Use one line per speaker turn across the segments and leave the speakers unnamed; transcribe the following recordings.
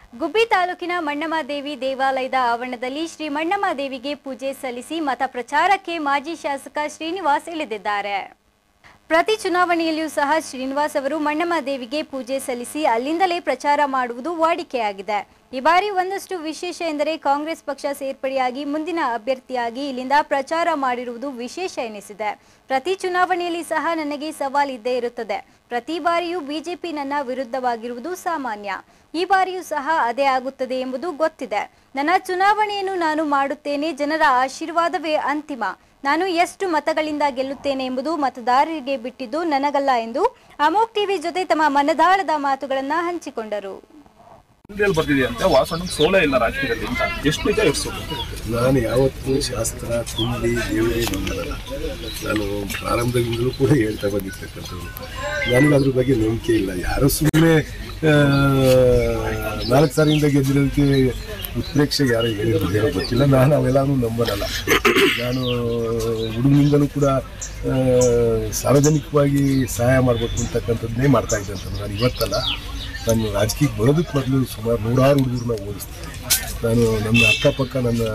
ಗುಬ್ಬಿ ತಾಲೂಕಿನ ಮಣ್ಣಮ್ಮದೇವಿ ದೇವಾಲಯದ ಆವರಣದಲ್ಲಿ ಶ್ರೀ ಮಣ್ಣಮ್ಮದೇವಿಗೆ ಪೂಜೆ ಸಲ್ಲಿಸಿ ಮತ ಪ್ರಚಾರಕ್ಕೆ ಮಾಜಿ ಶಾಸಕ ಶ್ರೀನಿವಾಸ್ ಇಳಿದಿದ್ದಾರೆ. ಪ್ರತಿ ಚುನಾವಣೆಯಲ್ಲಿಯೂ ಸಹ ಶ್ರೀನಿವಾಸ್ ಅವರು ಮಣ್ಣಮ್ಮದೇವಿಗೆ ಪೂಜೆ ಸಲ್ಲಿಸಿ ಅಲ್ಲಿಂದಲೇ ಪ್ರಚಾರ ಮಾಡುವುದು ವಾಡಿಕೆಯಾಗಿದೆ. ಈ ಬಾರಿ ಒಂದಷ್ಟು ವಿಶೇಷ ಎಂದರೆ ಕಾಂಗ್ರೆಸ್ ಪಕ್ಷ ಸೇರ್ಪಡೆಯಾಗಿ ಮುಂದಿನ ಅಭ್ಯರ್ಥಿಯಾಗಿ ಇಲ್ಲಿಂದ ಪ್ರಚಾರ ಮಾಡಿರುವುದು ವಿಶೇಷ ಎನಿಸಿದೆ. ಪ್ರತಿ ಚುನಾವಣೆಯಲ್ಲಿ ಸಹ ನನಗೆ ಸವಾಲ್ ಇದ್ದೇ ಇರುತ್ತದೆ. ಪ್ರತಿ ಬಾರಿಯೂ ಬಿಜೆಪಿ ನನ್ನ ವಿರುದ್ಧವಾಗಿರುವುದು ಸಾಮಾನ್ಯ. ಈ ಬಾರಿಯೂ ಸಹ ಅದೇ ಆಗುತ್ತದೆ ಎಂಬುದು ಗೊತ್ತಿದೆ. ನನ್ನ ಚುನಾವಣೆಯನ್ನು ನಾನು ಮಾಡುತ್ತೇನೆ. ಜನರ ಆಶೀರ್ವಾದವೇ ಅಂತಿಮ. ನಾನು ಎಷ್ಟು ಮತಗಳಿಂದ ಗೆಲ್ಲುತ್ತೇನೆ ಎಂಬುದು ಮತದಾರರಿಗೆ ಬಿಟ್ಟಿದ್ದು ನನಗಲ್ಲ ಎಂದು ಅಮೋಘ್ ಟಿವಿ ಜೊತೆ ತಮ್ಮ ಮನದಾಳದ ಮಾತುಗಳನ್ನು ಹಂಚಿಕೊಂಡರು.
ನಾನು ಯಾವತ್ತೂ ಶಾಸ್ತ್ರ ತುಂಬಿ ದೇವರೇ ನಂಬಲ್ಲ. ನಾನು ಪ್ರಾರಂಭದಿಂದಲೂ ಕೂಡ ಹೇಳ್ತಾ ಬಂದಿರ್ತಕ್ಕಂಥದ್ದು. ನನಗೆ ಅದ್ರ ಬಗ್ಗೆ ನಂಬಿಕೆ ಇಲ್ಲ. ಯಾರು ಸುಮ್ಮನೆ 4 ಸಾರಿಯಿಂದ ಗೆದ್ದಿರೋದಕ್ಕೆ ಉತ್ಪ್ರೇಕ್ಷೆಗೆ ಯಾರು ಹೇಳಿರೋದು ಗೊತ್ತಿಲ್ಲ. ನಾನು ಅವೆಲ್ಲನೂ ನಂಬಲ್ಲ. ನಾನು ಹುಡುಗನಿಂದಲೂ ಕೂಡ ಸಾರ್ವಜನಿಕವಾಗಿ ಸಹಾಯ ಮಾಡಬೇಕು ಅಂತಕ್ಕಂಥದ್ದನ್ನೇ ಮಾಡ್ತಾ ಇದ್ದಂಥ ನಾನು ಇವತ್ತಲ್ಲ. ನಾನು ರಾಜಕೀಯಕ್ಕೆ ಬರೋದಕ್ಕೆ ಮೊದಲು ಸುಮಾರು 100 ಹುಡುಗರನ್ನ ಓದಿಸ್ತೀನಿ. ನಾನು ನನ್ನ ಅಕ್ಕಪಕ್ಕ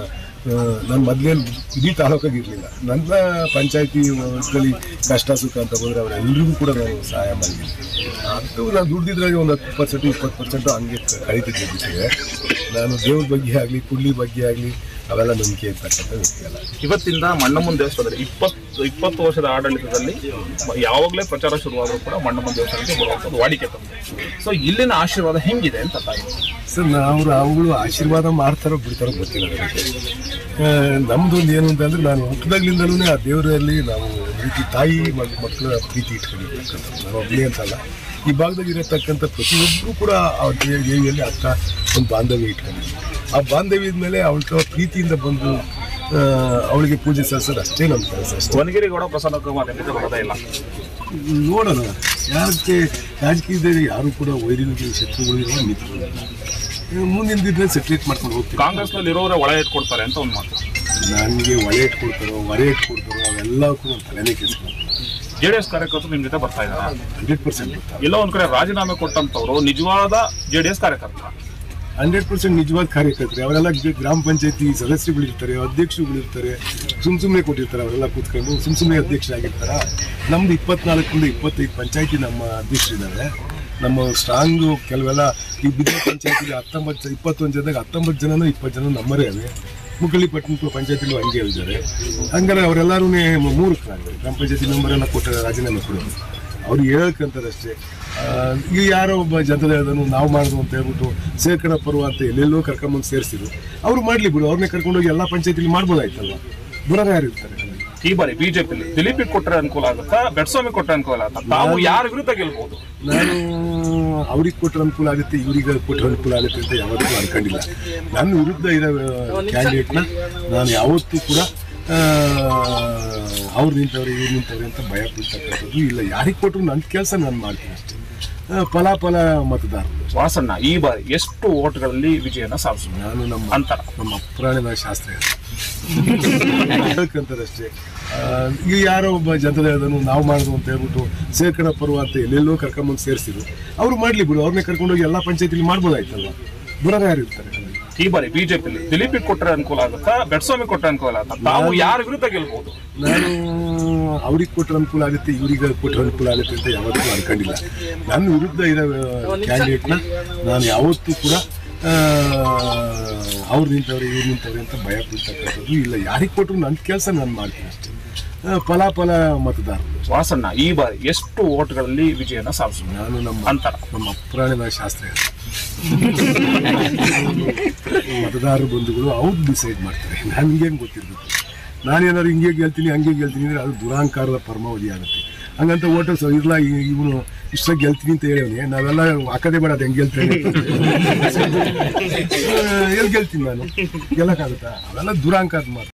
ನನ್ನ ಮೊದಲೇನು ಇಡೀ ತಾಲೂಕಾಗಿರಲಿಲ್ಲ. ನನ್ನ ಪಂಚಾಯತಿ ಇದರಲ್ಲಿ ಕಷ್ಟ ಸುಖ ಅಂತ ಬಂದರೆ ಅವರೆಲ್ಲರಿಗೂ ಕೂಡ ನಾನು ಸಹಾಯ ಮಾಡಿದ್ದೀನಿ. ಅದು ನಾನು ದುಡ್ದಿದ್ರಾಗೆ ಒಂದು 10% 20% ಹಂಗೆ ಕಳೀತಿದ್ದೆ ಜೊತೆಗೆ. ನಾನು ದೇವ್ರ ಬಗ್ಗೆ ಆಗಲಿ ಕುಳ್ಳಿ ಬಗ್ಗೆ ಆಗಲಿ ಅವೆಲ್ಲ ನಂಬಿಕೆ ಇರ್ತಕ್ಕಂಥ ವ್ಯಕ್ತಿ ಅಲ್ಲ.
ಇವತ್ತಿಂದ ಮಣ್ಣಮ್ಮನ ದೇವಸ್ಥಾನದಲ್ಲಿ 20 ವರ್ಷದ ಆಡಳಿತದಲ್ಲಿ ಯಾವಾಗಲೇ ಪ್ರಚಾರ ಶುರುವಾದರೂ ಕೂಡ ಮಣ್ಣಮ್ಮನ ದೇವಸ್ಥಾನಕ್ಕೆ ಬರುವಂಥದ್ದು ವಾಡಿಕೆ ತಂದೆ. ಸೊ ಇಲ್ಲಿನ ಆಶೀರ್ವಾದ ಹೆಂಗಿದೆ ಅಂತ ತಾಯಿ
ಸರ್, ಅವುಗಳು ಆಶೀರ್ವಾದ ಮಾಡ್ತಾರೋ ಬಿಡ್ತಾರೋ ಗೊತ್ತಿಲ್ಲ ನನಗೆ. ನಮ್ಮದೊಂದು ಏನು ಅಂತಂದರೆ ನಾನು ಹುಟ್ಟಿದಾಗ್ಲಿಂದಲೂ ಆ ದೇವರಲ್ಲಿ ನಾವು ರೀತಿ ತಾಯಿ ಮಕ್ಕಳ ಪ್ರೀತಿ ಇಟ್ಕೊಂಡಿರ್ತಕ್ಕಂಥದ್ದು. ನಾನು ಒಬ್ಬನೇ ಅಂತಲ್ಲ, ಈ ಭಾಗದಲ್ಲಿ ಇರತಕ್ಕಂಥ ಪ್ರತಿಯೊಬ್ಬರು ಕೂಡ ಆ ದೇವಿಯಲ್ಲಿ ಅಕ್ಕ ಒಂದು ಬಾಂಧವ್ಯ ಇಟ್ಕೊಂಡಿದ್ವಿ. ಆ ಬಾಂಧವ್ಯದ ಮೇಲೆ ಅವಳ ಪ್ರೀತಿಯಿಂದ ಬಂದು ಅವಳಿಗೆ ಪೂಜೆ ಸಲ್ಲಿಸೋದು ಅಷ್ಟೇ ನಮ್ಮ ಕೆಲಸ. ಅಷ್ಟೇ.
ವನಗಿರಿಗೌಡ ಪ್ರಸನ್ನ ಕುಮಾರ್ ಬರೋದೇ ಇಲ್ಲ.
ನೋಡೋಣ, ಯಾಕೆ ರಾಜಕೀಯದಲ್ಲಿ ಯಾರು ಕೂಡ ವೈರಿಗಳಿಗೆ ಶತ್ರುಗಳಿಗೆ ಮಿತ್ರರು ಮುಂದಿನ ದಿನ ಸೆಟ್ರೇಟ್ ಮಾಡ್ಕೊಂಡು ಹೋಗ್ತೀವಿ.
ಕಾಂಗ್ರೆಸ್ನಲ್ಲಿ ಇರೋರೇ ಒಳ ಇಟ್ಕೊಡ್ತಾರೆ ಅಂತ ಒಂದು ಮಾತು.
ನನಗೆ ಒಳೆ ಇಟ್ಕೊಡ್ತಾರೋ ಹೊರೆ ಇಟ್ಕೊಡ್ತಾರೋ ಅವೆಲ್ಲವೂ ಕೂಡ ತಲೆನೇ ಕೆಲ್ಸ್ಕೊಂಡು
JDS ಕಾರ್ಯಕರ್ತರು ನಿಮ್ಮ ಜೊತೆ ಬರ್ತಾ ಇದ್ದಾರೆ.
100%
ಎಲ್ಲೋ ಒಂದ್ ಕಡೆ ರಾಜೀನಾಮೆ ಕೊಟ್ಟಂತವ್ರು ನಿಜವಾದ JDS ಕಾರ್ಯಕರ್ತರ
100% ನಿಜವಾದ ಕಾರ್ಯಕರ್ತರು. ಅವರೆಲ್ಲ ಗ್ರಾಮ ಪಂಚಾಯತಿ ಸದಸ್ಯರುಗಳಿರ್ತಾರೆ, ಅಧ್ಯಕ್ಷರುಗಳಿರ್ತಾರೆ, ಸುಮ್ಮನೆ ಕೊಟ್ಟಿರ್ತಾರೆ. ಅವರೆಲ್ಲ ಕೂತ್ಕೊಂಡು ಸುಮ್ಮನೆ ಅಧ್ಯಕ್ಷರಾಗಿರ್ತಾರೆ. ನಮ್ದು 24ರಿಂದ 25 ಪಂಚಾಯತಿ ನಮ್ಮ ಅಧ್ಯಕ್ಷರಿದ್ದಾರೆ. ನಮ್ಮ ಸ್ಟ್ರಾಂಗು ಕೆಲವೆಲ್ಲ ಈ ಬಿದ್ದ ಪಂಚಾಯತಿಗೆ 21 ಜನದಾಗ 19 ಜನನೋ 20 ಜನ ನಮ್ಮರೇ ಅವೆ. ಮುಕ್ಕಳ್ಳಿ ಪಟ್ಟಣ ಪಂಚಾಯತಿಲೂ ಹಂಗೆ ಹೇಳಿದ್ದಾರೆ. ಹಂಗಾರೆ ಅವರೆಲ್ಲರೂ ಮೂರ್ಖರಾಗಿದ್ದಾರೆ. ಗ್ರಾಮ ಪಂಚಾಯತಿ ಮೆಂಬರೆಲ್ಲ ಕೊಟ್ಟರೆ ರಾಜೀನಾಮೆ ಕೊಡೋದು ಅವ್ರು ಹೇಳಕ್ಕಂತಾರೆ ಅಷ್ಟೇ. ಈಗ ಯಾರೋ ಒಬ್ಬ ಜನದನ್ನು ನಾವು ಮಾಡೋದು ಅಂತ ಹೇಳ್ಬಿಟ್ಟು ಸೇರ್ಕಡ ಪರ್ವ ಅಂತ ಎಲ್ಲೆಲ್ಲೋ ಕರ್ಕೊಂಬಂದು ಸೇರಿಸಿದ್ರು. ಅವ್ರು ಮಾಡಲಿ ಬಿಡು, ಅವ್ರನ್ನೇ ಕರ್ಕೊಂಡೋಗಿ ಎಲ್ಲ ಪಂಚಾಯತಿಲಿ ಮಾಡ್ಬೋದಾಯ್ತಲ್ವ. ಬರೋರು ಯಾರು ಇರ್ತಾರೆ?
ಈ ಬಾರಿ ಬಿಜೆಪಿ ದಿಲೀಪ್ ಕೊಟ್ಟರೆ ಅನುಕೂಲ ಆಗುತ್ತಾ, ಬೆಡ್ಸ್ವಾಮಿ ಕೊಟ್ಟರೆ ಅನುಕೂಲ ಆಗುತ್ತಾ? ತಾವು ಯಾರ ವಿರುದ್ಧ ಗೆಲ್ಬಹುದು?
ನಾನು ಅವ್ರಿಗೆ ಕೊಟ್ಟರೆ ಅನುಕೂಲ ಆಗುತ್ತೆ, ಇವ್ರಿಗೆ ಕೊಟ್ಟರೆ ಅನುಕೂಲ ಆಗುತ್ತೆ ಅಂತ ಯಾವತ್ತೂ ಅನ್ಕೊಂಡಿಲ್ಲ. ನನ್ನ ವಿರುದ್ಧ ಇರೋ ಕ್ಯಾಂಡಿಡೇಟ್ನ ನಾನು ಯಾವತ್ತೂ ಕೂಡ ಅವ್ರು ನಿಂತವ್ರೆ ಇವ್ರು ನಿಂತವ್ರೆ ಅಂತ ಭಯ ಬೀಳ್ತಕ್ಕಂಥದ್ದು ಇಲ್ಲ. ಯಾರಿಗೆ ಕೊಟ್ಟರು ನನ್ನ ಕೆಲಸ ನಾನು ಮಾಡ್ತೀನಿ ಅಷ್ಟೇ. ಫಲ ಮತದಾರರು.
ವಾಸಣ್ಣ ಈ ಬಾರಿ ಎಷ್ಟು ಓಟ್ಗಳಲ್ಲಿ ವಿಜಯನ ಸಾಧಿಸಿದ್ರು?
ನಾನು ನಮ್ಮ ಅಪ್ರಾಣಿನ ಶಾಸ್ತ್ರ ಹೇಳ್ಕಂತಾರಷ್ಟೇ. ಈಗ ಯಾರೋ ಒಬ್ಬ ಜನದನ್ನು ನಾವು ಮಾಡೋದು ಅಂತ ಹೇಳ್ಬಿಟ್ಟು ಸೇರ್ಕಡ ಪರ್ವ ಅಂತ ಎಲ್ಲೆಲ್ಲೋ ಕರ್ಕೊಂಬಂದು ಸೇರಿಸಿದ್ರು. ಅವ್ರು ಮಾಡಲಿ ಬಿಡು, ಅವ್ರನ್ನೇ ಕರ್ಕೊಂಡೋಗಿ ಎಲ್ಲ ಪಂಚಾಯತಿಲಿ ಮಾಡ್ಬೋದಾಯ್ತಲ್ವ. ಬರೋರು ಯಾರು ಇರ್ತಾರೆ?
ಈ ಬಾರಿ ಬಿಜೆಪಿ ದಿಲೀಪ್ ಕೊಟ್ಟರೆ ಅನುಕೂಲ ಆಗುತ್ತಾ, ಬೆಡ್ಸ್ವಾಮಿ ಕೊಟ್ಟರೆ ಅನುಕೂಲ ಆಗುತ್ತಾ? ತಾವು ಯಾರ ವಿರುದ್ಧ ಗೆಲ್ಬಹುದು?
ನಾನು ಅವ್ರಿಗೆ ಕೊಟ್ಟರೆ ಅನುಕೂಲ ಆಗುತ್ತೆ, ಇವ್ರಿಗೆ ಕೊಟ್ಟರೆ ಅನುಕೂಲ ಆಗುತ್ತೆ ಅಂತ ಯಾವತ್ತೂ ಅನ್ಕೊಂಡಿಲ್ಲ. ನನ್ನ ವಿರುದ್ಧ ಇರೋ ಕ್ಯಾಂಡಿಡೇಟ್ನ ನಾನು ಯಾವತ್ತೂ ಕೂಡ ಅವ್ರು ನಿಂತವ್ರೆ ಇವ್ರು ನಿಂತವ್ರೆ ಅಂತ ಭಯ ಬೀಳ್ತಕ್ಕಂಥದ್ದು ಇಲ್ಲ. ಯಾರಿಗೆ ಕೊಟ್ಟರು ನನ್ನ ಕೆಲಸ ನಾನು ಮಾಡ್ತೀನಿ ಅಷ್ಟೇ. ಫಲ ಮತದಾರರು.
ವಾಸಣ್ಣ ಈ ಬಾರಿ ಎಷ್ಟು ಓಟ್ಗಳಲ್ಲಿ ವಿಜಯನ ಸಾಧಿಸಿದ್ರು?
ನಾನು ನಮ್ಮ ಅಪ್ರಾಣಿನ ಶಾಸ್ತ್ರ ಮತದಾರರು ಬಂಧುಗಳು ಅವ್ರು ಡಿಸೈಡ್ ಮಾಡ್ತಾರೆ. ನನಗೇನು ಗೊತ್ತಿರ್ಬೇಕು. ನಾನೇನಾದ್ರು ಹಿಂಗೆ ಗೆಲ್ತೀನಿ ಹಂಗೆ ಗೆಲ್ತೀನಿ ಅಂದರೆ ಅದು ದುರಾಂಕಾರದ ಪರಮಾವಧಿ ಆಗುತ್ತೆ. ಹಂಗಂತ ಓಟರ್ಸ್ ಇರಲ್ಲ, ಇವನು ಇಷ್ಟ ಗೆಲ್ತೀನಿ ಅಂತ ಹೇಳೋನೆ ನಾವೆಲ್ಲ ಹಾಕೋದೇ ಬೇಡ. ಅದು ಹೆಂಗೆ ಗೆಲ್ತೇನೆ ಎಲ್ಲಿ ಗೆಲ್ತೀನಿ ನಾನು? ಗೆಲ್ಲಕ್ಕಾಗುತ್ತಾ? ಅವೆಲ್ಲ ದುರಾಂಕಾರದ ಮಾತು.